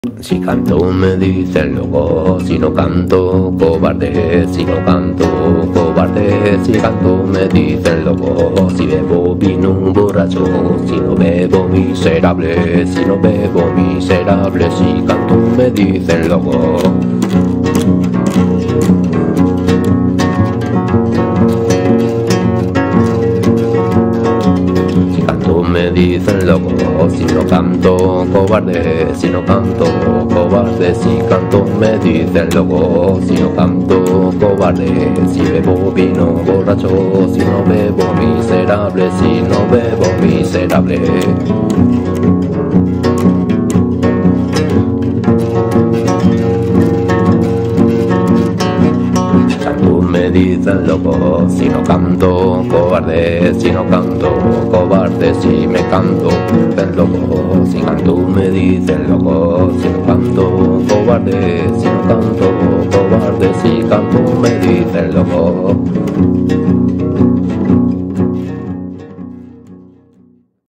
Si canto me dicen loco, si no canto cobarde, si no canto cobarde, si canto me dicen loco, si bebo vino borracho, si no bebo miserable, si no bebo miserable, si canto me dicen loco. Me dicen loco, si no canto cobarde, si no canto cobarde, si canto me dicen loco, si no canto cobarde, si bebo vino borracho, si no bebo miserable, si no bebo miserable. Me dicen loco, si no canto cobarde, si no canto cobarde, si me canto dicen loco, si canto me dicen loco, si no canto cobarde, si no canto cobarde, si canto me dicen loco.